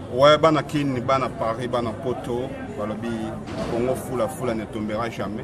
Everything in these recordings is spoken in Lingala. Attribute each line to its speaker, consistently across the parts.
Speaker 1: Ouais, bana Kini, bana Paris, bana Poto, balobi Congo fula ne tombera jamais.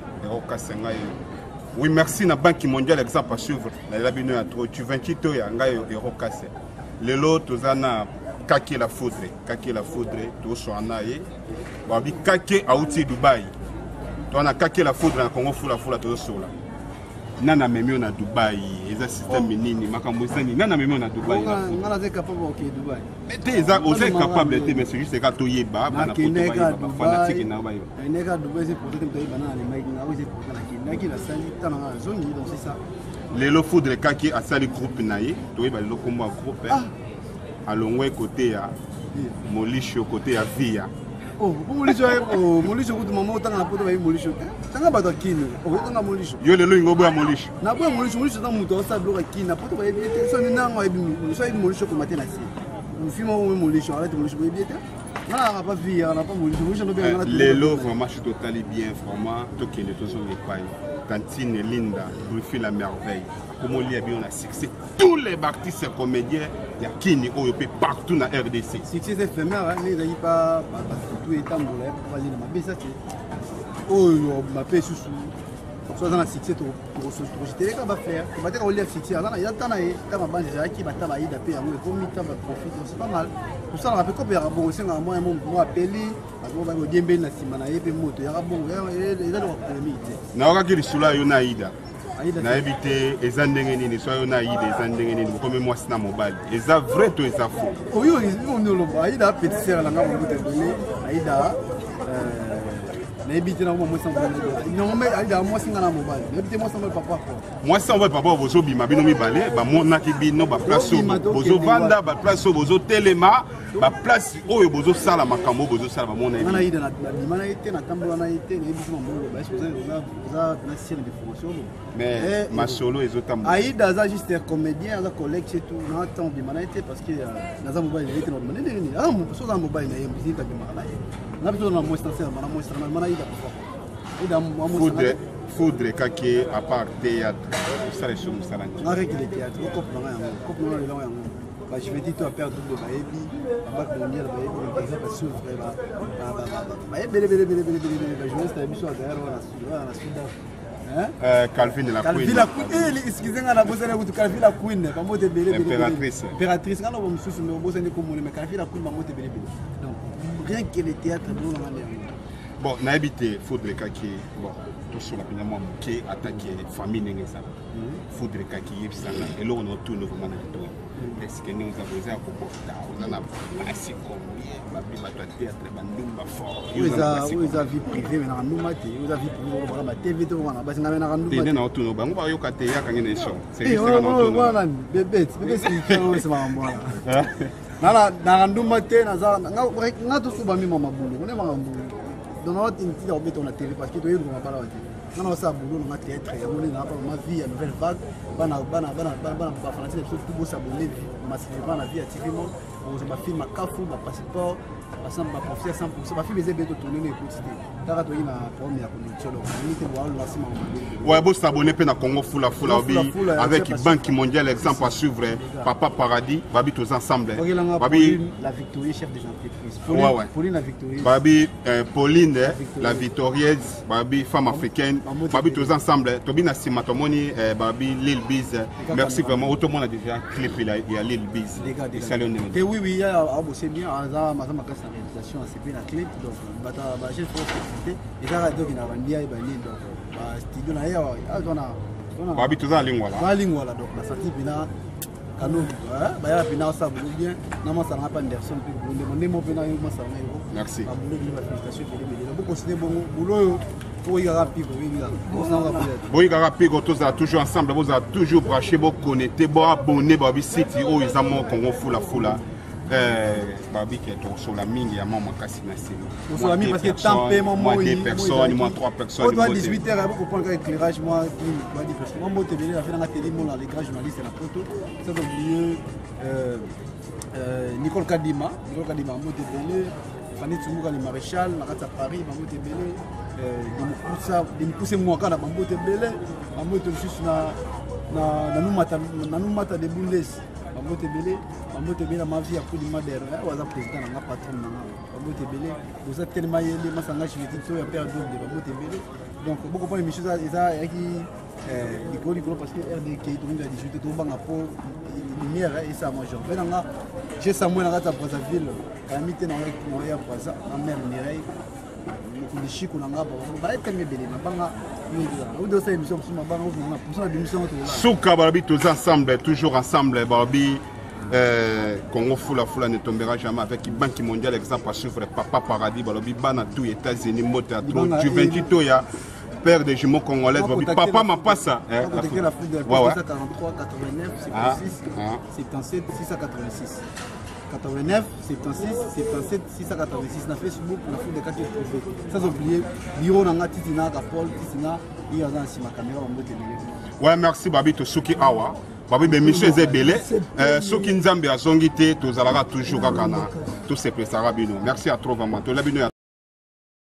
Speaker 1: Oui, merci na Banque mondiale exemple à suivre. La bino ya trop tu 28 to ya ngai euro casse. Lelo tozana kaki la foudre, to soana ye. Babi kaki auti Dubaï. To na kaki la foudre na Congo fula to sola. Nana memio na Dubaï, eza système nini makambo zani nana memio na Dubaï.
Speaker 2: Ngala ze capable OK Dubaï.
Speaker 1: Mais eza osé capable de mais c'est juste que to yeba bana poto ba fanatique na ba.
Speaker 2: Neka Dubaï c'est pour te bana les mecs na oui c'est pour na qui la sali tana na zone donc c'est ça.
Speaker 1: Lelo foudre kaki a sali groupe naye, to yeba lelo kombo groupe. Alongwe côté ya Molisho côté ya Via.
Speaker 2: Oh, Molisho kutu mama utanga na poto ba Molisho. Tanga ba Kini, utanga Molisho.
Speaker 1: Yo lelo ngobo ya Molisho.
Speaker 2: Na bo Molisho ta muto sa bloka Kini, na poto ba yebite so ni nango yebi, so yebi Molisho ko matin na si. Mufima wo Molisho, arrête Molisho yebite. Na pas Via, na pas Molisho no bien na.
Speaker 1: Lelo vraiment je suis totalement bien vraiment, to kene to so lepai. Tantine Linda, Brufi la merveille. Comment il y a bien un succès. Tous les artistes comédiens, il y a Kini Oyopé partout dans RDC.
Speaker 2: Succès éphémère, mais il n'y a pas tout est temps pour aller dans ma baisse. Oh, ma paix sous. Soit dans la succès, tu jeter les gars va faire. Tu vas dire, on lève succès. Il y a tant d'ailleurs, quand ma bande est qui va travailler d'après, on va profiter, c'est pas mal. Pour ça, on va copier un bon, c'est un moyen, moi, appeler, on va dire, bien, la simana, et puis, il y a un bon, il y a un problème.
Speaker 1: Na wakati sula yona ida. Na éviter les andengeni ni soit yona ida les andengeni ni comme moi c'est na mobile. Eza vrai to eza faux.
Speaker 2: Oh yo, on ne le voit. Ida petit sœur la ngam vous te donner. Ida na éviter na moi sans non mais Ida moi c'est na mobile. Éviter moi sans papa.
Speaker 1: Moi sans papa bozo bima bino mi balé ba mona ki bino ba place bozo vanda ba place bozo telema ba place oyo bozo sala makambo bozo sala ba mona
Speaker 2: na Ida na bima na été na tambola na été na éviter mon ba est-ce que vous avez na ciel de formation.
Speaker 1: Mais ma solo et autres.
Speaker 2: Aïda a juste un comédien, un collègue, c'est tout. On a tant de manette parce que dans un mobile, il était dans le mobile. Ah, sur un mobile, il y a un petit peu de malade. On a besoin d'un moisson,
Speaker 1: Foudre kaki à part théâtre, ça les choses ça là.
Speaker 2: Avec les théâtres, on comprend rien. Je vais dire toi perdre de baby, bac mondial baby, par exemple sur
Speaker 1: Calvin la Queen.
Speaker 2: Excusez-moi, la bosse de Calvin la Queen, pas mot de bébé. Impératrice, quand on me soucie, mais bosse de comme mais Calvin la Queen, pas mot de bébé. Donc, rien que les théâtres, nous on a.
Speaker 1: Bon, n'a habité Foudre kaki, bon, tout sur la finalement qui attaqué famille n'engagé. Foudre kaki yebsana, et là on retourne vraiment dans le est-ce que nous avons besoin de comporter, on a assez combien, ma vie va théâtre, ma numba fort.
Speaker 2: Vous avez vie privée, mais nous maté, vous avez vie privée, on va TV de on a basi na na nous.
Speaker 1: Tene na retourne ba ngwa yo kate ya kangene show.
Speaker 2: C'est juste que nous voilà, bébé, c'est ma moi. Na nous maté na za nga to suba mi mama bulu, on est mama bulu. Dans notre unité on met on a TV parce que toi il va pas là. Non, ça boulot dans théâtre, on est dans ma vie à nouvelle vague, bana français surtout beau s'abonner massivement la vie activement, on ma film ma cafou, ma passeport, ensemble ma professeur 100%, ma fille les bien tourner les écoutes. T'as toi il a première connexion donc on était voir lancement.
Speaker 1: Ouais, beau s'abonner pe na Congo fula avec Banque mondiale exemple à suivre Papa Paradis, babi tous ensemble.
Speaker 2: Babi la victorieuse chef des entreprises. Pauline la victorieuse.
Speaker 1: Babi Pauline la victorieuse, babi femme africaine. Babi tous ensemble. Tobi na simatomoni babi Lil Biz. Merci vraiment. Tout le monde a déjà clip il y a Lil Biz.
Speaker 2: Et oui il y a bossé bien à ma réalisation c'est bien la clip donc bata ba chef et ça donc il a vendu à Ibani donc ba studio na ya on a
Speaker 1: babi tous en ligne
Speaker 2: voilà donc la sortie bina kanu ba ya bina ça vous bien na ma ça n'a pas Anderson puis vous demandez mon bina yo ma ça na
Speaker 1: merci
Speaker 2: félicitations beaucoup considérer bon boulot pour y rapide
Speaker 1: oui rapide tous a toujours ensemble vous a toujours branché vous connecter vous abonner babi site oh ils amont Congo fula Babi qui est sur la mine, il y a mon cassi na silo.
Speaker 2: Sur la mine parce que tant paiement moi 2
Speaker 1: personnes, moi 3 personnes.
Speaker 2: On doit 18h pour prendre éclairage moi qui 10 personnes. Moi te venir faire la télé mon l'écran journaliste la photo. Ça veut dire Nicole Kadima moi te venir Fanny Tsumuka le maréchal na kata Paris moi te venir de pousser moi kana moi te venir moi te juste na nous mata de Bundes bambote belé na ma vie après du madère waza président na patron na bambote belé vous êtes tellement yeli masanga chiviti to ya père de bambote belé donc beaucoup pas émission ça qui likolo parce que RDK tout le monde a discuté tout banga po lumière et ça moi je venanga j'ai Samuel na Brazzaville amite na ya Brazza na mère Mireille le chico na ngaba ba etenge belé na banga ou de cette émission sur ma banga na pour ça l'émission
Speaker 1: souka barabi tous ensemble toujours ensemble barabi Congo Fula ne tombera jamais avec la Banque mondiale exemple à suivre Papa Paradis barabi bana tout États-Unis moto trop du 28 toya père des jumeaux congolais papa m'a pas ça
Speaker 2: contacter la Fouille de 43 89 56 77 686 89 76 77 686 na Facebook na Fouille de quartier privé sans oublier bureau na Titina Paul Titina il y a dans ma caméra en mode
Speaker 1: ouais merci babi to suki awa babi be monsieur Zebele soki nzambe azongi te tozalaka toujours kaka na tout se prestera bino merci à trop vraiment to la bino